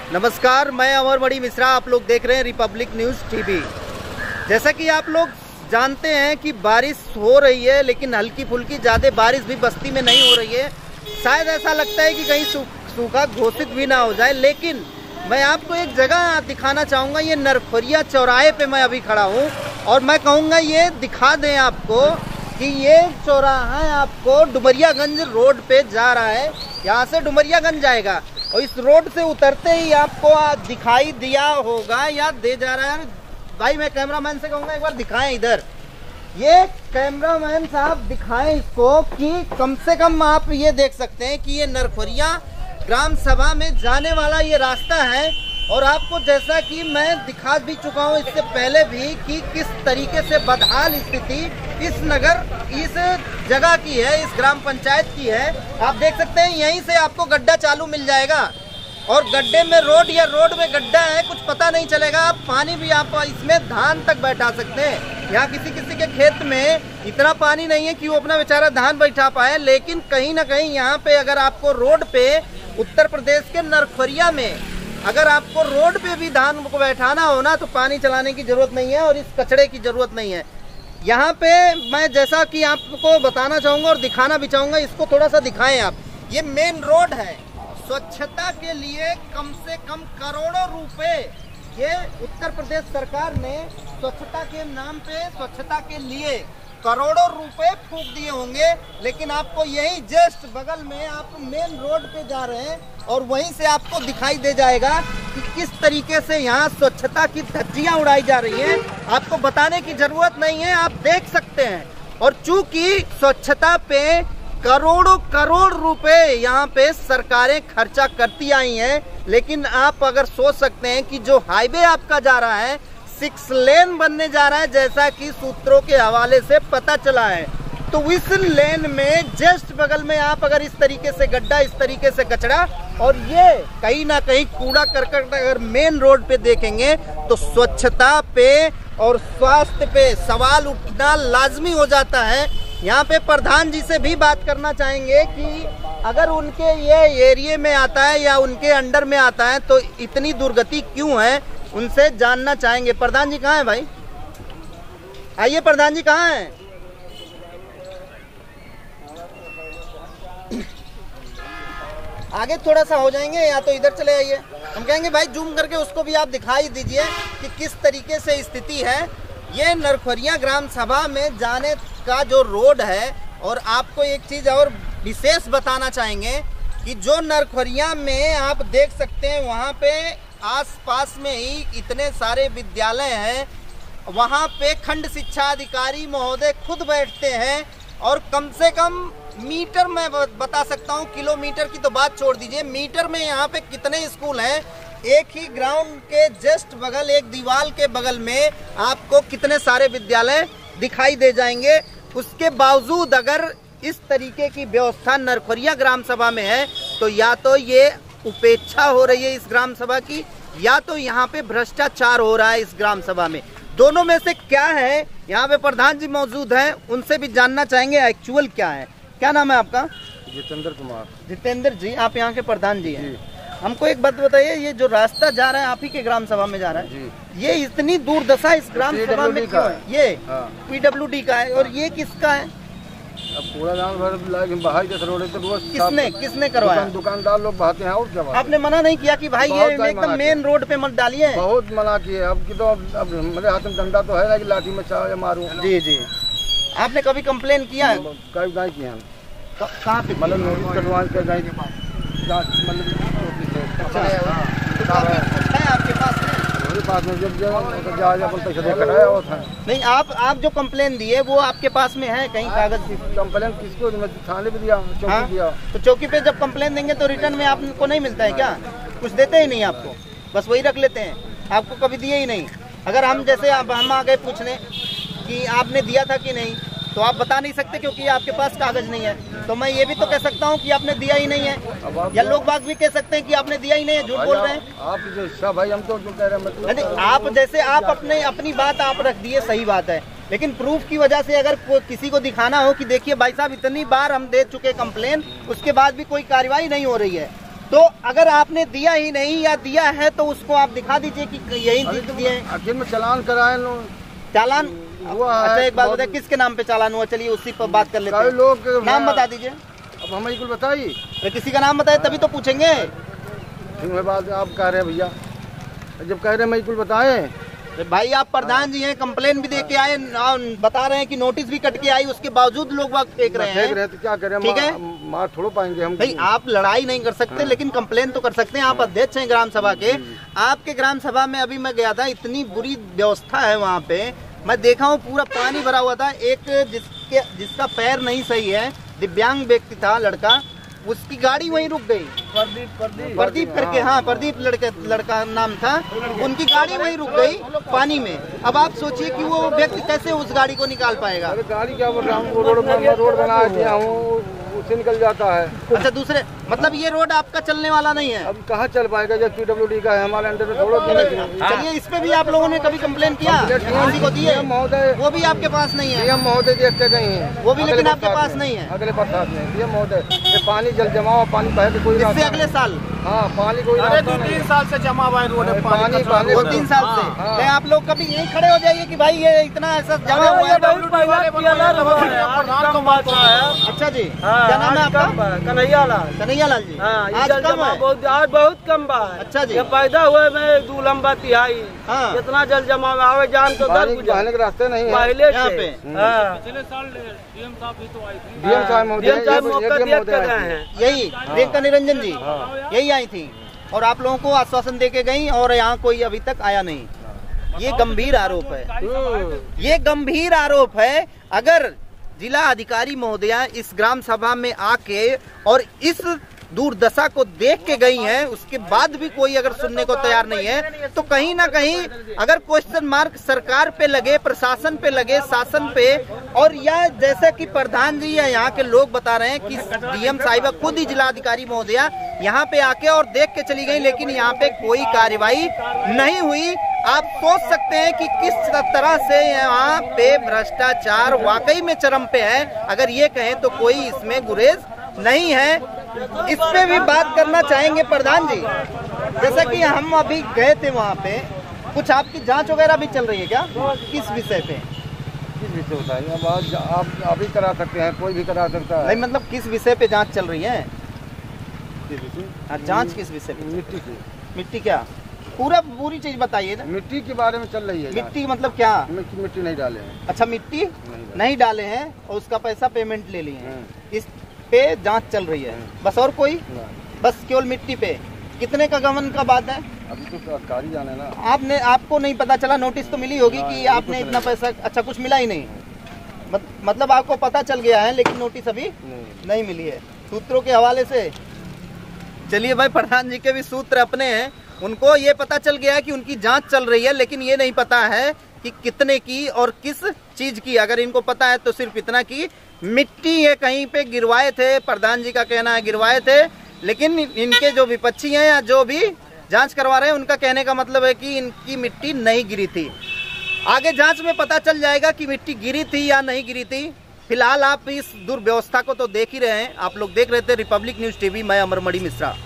नमस्कार, मैं अमरमणि मिश्रा। आप लोग देख रहे हैं रिपब्लिक न्यूज़ टीवी। जैसा कि आप लोग जानते हैं कि बारिश हो रही है, लेकिन हल्की फुल्की, ज़्यादा बारिश भी बस्ती में नहीं हो रही है। शायद ऐसा लगता है कि कहीं सूखा घोषित भी ना हो जाए। लेकिन मैं आपको एक जगह दिखाना चाहूँगा। ये नरखोरिया चौराहे पे मैं अभी खड़ा हूँ और मैं कहूँगा ये दिखा दें आपको कि ये चौराहा आपको डुमरियागंज रोड पे जा रहा है। यहाँ से डुमरियागंज जाएगा और इस रोड से उतरते ही आपको दिखाई दिया होगा या दे जा रहा है। भाई मैं कैमरामैन से कहूँगा एक बार दिखाएं इधर। ये कैमरामैन साहब दिखाएं इसको कि कम से कम आप ये देख सकते हैं कि ये नरखोरिया ग्राम सभा में जाने वाला ये रास्ता है। और आपको जैसा कि मैं दिखा भी चुका हूँ इससे पहले भी कि किस तरीके से बदहाल स्थिति इस जगह की है, इस ग्राम पंचायत की है। आप देख सकते हैं यहीं से आपको गड्ढा चालू मिल जाएगा और गड्ढे में रोड या रोड में गड्ढा है, कुछ पता नहीं चलेगा। आप पानी भी आप इसमें धान तक बैठा सकते हैं। यहाँ किसी के खेत में इतना पानी नहीं है कि वो अपना बेचारा धान बैठा पाए, लेकिन कहीं ना कहीं यहाँ पे अगर आपको रोड पे उत्तर प्रदेश के नरखोरिया में अगर आपको रोड पे भी धान को बैठाना हो ना तो पानी चलाने की जरूरत नहीं है और इस कचड़े की जरूरत नहीं है। यहाँ पे मैं जैसा कि आपको बताना चाहूँगा और दिखाना भी चाहूँगा, इसको थोड़ा सा दिखाएं आप। ये मेन रोड है। स्वच्छता के लिए कम से कम करोड़ों रुपए ये उत्तर प्रदेश सरकार ने स्वच्छता के नाम पे, स्वच्छता के लिए करोड़ों रुपए फूंक दिए होंगे। लेकिन आपको यही जस्ट बगल में आप मेन रोड पे जा रहे हैं और वहीं से आपको दिखाई दे जाएगा कि किस तरीके से यहाँ स्वच्छता की धज्जियां उड़ाई जा रही हैं। आपको बताने की जरूरत नहीं है, आप देख सकते हैं। और चूंकि स्वच्छता पे करोड़ रुपए यहाँ पे सरकारें खर्चा करती आई हैं, लेकिन आप अगर सोच सकते हैं कि जो हाईवे आपका जा रहा है 6 लेन बनने जा रहा है, जैसा कि सूत्रों के हवाले से पता चला है, तो इस लेन में जस्ट बगल में आप अगर इस तरीके से गड्ढा, इस तरीके से कचरा और ये कहीं ना कहीं कूड़ा करकट अगर मेन रोड पे देखेंगे तो स्वच्छता पे और स्वास्थ्य पे सवाल उठना लाजमी हो जाता है। यहाँ पे प्रधान जी से भी बात करना चाहेंगे कि अगर उनके ये एरिया में आता है या उनके अंडर में आता है तो इतनी दुर्गति क्यों है, उनसे जानना चाहेंगे। प्रधान जी कहाँ हैं भाई? आइए प्रधान जी कहाँ हैं? आगे थोड़ा सा हो जाएंगे या तो इधर चले आइए। हम कहेंगे भाई जूम करके उसको भी आप दिखाई दीजिए कि किस तरीके से स्थिति है। ये नरखोरिया ग्राम सभा में जाने का जो रोड है। और आपको एक चीज़ और विशेष बताना चाहेंगे कि जो नरखोरिया में आप देख सकते हैं वहाँ पे आसपास में ही इतने सारे विद्यालय हैं। वहाँ पे खंड शिक्षा अधिकारी महोदय खुद बैठते हैं और कम से कम मीटर में बता सकता हूँ, किलोमीटर की तो बात छोड़ दीजिए, मीटर में यहाँ पे कितने स्कूल हैं। एक ही ग्राउंड के जस्ट बगल, एक दीवार के बगल में आपको कितने सारे विद्यालय दिखाई दे जाएंगे। उसके बावजूद अगर इस तरीके की व्यवस्था नरखोरिया ग्राम सभा में है तो या तो ये उपेक्षा हो रही है इस ग्राम सभा की, या तो यहाँ पे भ्रष्टाचार हो रहा है इस ग्राम सभा में। दोनों में से क्या है? यहाँ पे प्रधान जी मौजूद हैं, उनसे भी जानना चाहेंगे एक्चुअल क्या है। क्या नाम है आपका? जितेंद्र कुमार। जितेंद्र जी, आप यहाँ के प्रधान जी हैं। हमको एक बात बताइए, ये जो रास्ता जा रहा है आप ही के ग्राम सभा में जा रहा है जी। ये इतनी दुर्दशा इस ग्राम सभा में क्यों है? ये PWD का है। और ये किसका है? अब पूरा गाँव भर बाहर जैसे रोड किसने करवाया? दुकानदार लोग बहाते हैं। और क्या बात? आपने मना नहीं किया कि भाई ये एकदम मेन रोड पे मत डालिए? बहुत मना किए। अब की तो अब मेरे हाथ में डंडा तो है ना कि लाठी में चाहे मारूं। जी जी। आपने कभी कंप्लेन किया है? कभी नहीं किया। कहाँ पे? मतलब नोटिस कटवाने के गए आपके पास में जब पैसा दे कटाया हुआ था। नहीं, आप जो कंप्लेन दिए वो आपके पास में है कहीं कागज? कंप्लेन किसको? थाने पे दिया, चौकी दिया। तो चौकी पे जब कंप्लेन देंगे तो रिटर्न में आपको नहीं मिलता है क्या? कुछ देते ही नहीं आपको, बस वही रख लेते हैं। आपको कभी दिए ही नहीं। अगर हम जैसे हम आ गए पूछने कि आपने दिया था कि नहीं, तो आप बता नहीं सकते क्योंकि आपके पास कागज नहीं है। तो मैं ये भी तो कह सकता हूँ कि आपने दिया ही नहीं है, या लोग बाग भी कह सकते हैं कि आपने दिया ही नहीं है, झूठ बोल रहे हैं आप। जैसा भाई हम तो कह रहे हैं मतलब आप जैसे आप अपनी बात आप रख दिए, सही बात है, लेकिन प्रूफ की वजह से अगर किसी को दिखाना हो कि देखिए भाई साहब इतनी बार हम दे चुके कंप्लेन, उसके बाद भी कोई कार्रवाई नहीं हो रही है, तो अगर आपने दिया ही नहीं या दिया है तो उसको आप दिखा दीजिए कि यही दिए हैं। आखिर में चालान कराए लोग, चालान हुआ है। अच्छा एक बात बताइए, किसके नाम पे चालान हुआ? चलिए उसी पर बात कर लेते कई हैं। लोग नाम बता दीजिए। अब हमें कुछ बताइए, अरे किसी का नाम बताए तभी तो पूछेंगे। ठीक है, बात आप कह रहे हैं भैया, जब कह रहे हैं मैं कुछ बताएं। भाई आप प्रधान जी हैं, कंप्लेन भी दे के आए, बता रहे हैं कि नोटिस भी कट के आई, उसके बावजूद लोग वक्त फेंक रहे हैं। तो क्या करें, ठीक है, मार थोड़ा पाएंगे हम। भाई आप लड़ाई नहीं कर सकते लेकिन कंप्लेन तो कर सकते हैं। आप अध्यक्ष हैं ग्राम सभा के, आपके ग्राम सभा में अभी मैं गया था, इतनी बुरी व्यवस्था है वहाँ पे। मैं देखा हूँ पूरा पानी भरा हुआ था। एक जिसका पैर नहीं सही है, दिव्यांग व्यक्ति था, लड़का, उसकी गाड़ी वहीं रुक गई। प्रदीप करके, हाँ प्रदीप लड़का नाम था, उनकी गाड़ी वहीं रुक गई पानी में। अब आप सोचिए कि वो व्यक्ति कैसे उस गाड़ी को निकाल पाएगा। अरे गाड़ी क्या बोल रहा हूँ, रोड बना दिया हूँ, उससे निकल जाता है। अच्छा दूसरे मतलब ये रोड आपका चलने वाला नहीं है। अब कहाँ चल पाएगा जब PWD का है, हमारे अंडर में थोड़ा। चलिए इस पे भी आप लोगों ने कभी कंप्लेन किया? किसी को दिए? महोदय वो भी आपके पास नहीं है। DM महोदय देखते गए हैं, वो भी लेकिन आपके पास नहीं है। अगले बरसात में DM महोदय, पानी जल जमाव, पानी बहे कोई इससे अगले साल। हाँ पानी कोई 2-3 साल से जमा हुआ है रोड में पानी। 2-3 साल से। हाँ। तो आप लोग कभी यहीं खड़े हो जाइए कि भाई ये इतना ऐसा जमा हुआ है। अच्छा जी, क्या नाम है आपका? कन्हैया लाल। कन्हैया लाल जी। आज कम है? आज बहुत कम बा। अच्छा जी। ये पैदा हुए में 2 लंबा तिहाई। हाँ। इतना जल जमा आवे जान तो दर बहने के रास्ते नहीं है पहले यहाँ से। पे। हाँ। DM साहब महोदय, DM साहब मौका देख के गए हैं। यही प्रियंका निरंजन जी यही आई थी और आप लोगों को आश्वासन दे के गई और यहाँ कोई अभी तक आया नहीं। ये गंभीर आरोप है, ये गंभीर आरोप है। अगर जिला अधिकारी महोदया इस ग्राम सभा में आके और इस दुर्दशा को देख के गई हैं, उसके बाद भी कोई अगर सुनने को तैयार नहीं है तो कहीं ना कहीं अगर क्वेश्चन मार्क सरकार पे लगे, प्रशासन पे लगे, शासन पे। और यह जैसा कि प्रधान जी या यहाँ के लोग बता रहे हैं कि DM साहिबा खुद ही जिला अधिकारी महोदया यहाँ पे आके और देख के चली गई, लेकिन यहाँ पे कोई कार्रवाई नहीं हुई। आप सोच सकते हैं कि किस तरह से यहाँ पे भ्रष्टाचार वाकई में चरम पे है। अगर ये कहें तो कोई इसमें गुरेज नहीं है। इस पे भी बात करना चाहेंगे प्रधान जी। जैसा कि हम अभी गए थे वहाँ पे, कुछ आपकी जांच वगैरह भी चल रही है क्या? किस विषय पे? किस विषय बताइए, अब आप भी करा सकते हैं, कोई भी करा सकता है। नहीं मतलब किस विषय पे जांच चल रही है? जांच किस विषय पे? मिट्टी की। मिट्टी क्या? पूरी चीज बताइए ना। मिट्टी के बारे में चल रही है। मिट्टी मतलब क्या? मिट्टी नहीं डाले हैं। अच्छा मिट्टी नहीं डाले हैं और उसका पैसा पेमेंट ले लिए हैं, इस पे जांच चल रही है बस। और कोई? बस केवल मिट्टी पे। कितने का गमन का बात है? अभी तो सरकारी जाने ना। आपको नहीं पता चला? नोटिस तो मिली होगी कि आपने इतना पैसा। अच्छा कुछ मिला ही नहीं, मतलब आपको पता चल गया है लेकिन नोटिस अभी नहीं मिली है सूत्रों के हवाले से। चलिए भाई, प्रधान जी के भी सूत्र अपने हैं, उनको ये पता चल गया है कि उनकी जांच चल रही है, लेकिन ये नहीं पता है कि कितने की और किस चीज की। अगर इनको पता है तो सिर्फ इतना की मिट्टी ये कहीं पे गिरवाए थे, प्रधान जी का कहना है गिरवाए थे, लेकिन इनके जो विपक्षी हैं या जो भी जांच करवा रहे हैं उनका कहने का मतलब है कि इनकी मिट्टी नहीं गिरी थी। आगे जांच में पता चल जाएगा कि मिट्टी गिरी थी या नहीं गिरी थी। फिलहाल आप इस दुर्व्यवस्था को तो देख ही रहे हैं। आप लोग देख रहे थे रिपब्लिक न्यूज TV, मैं अमरमणि मिश्रा।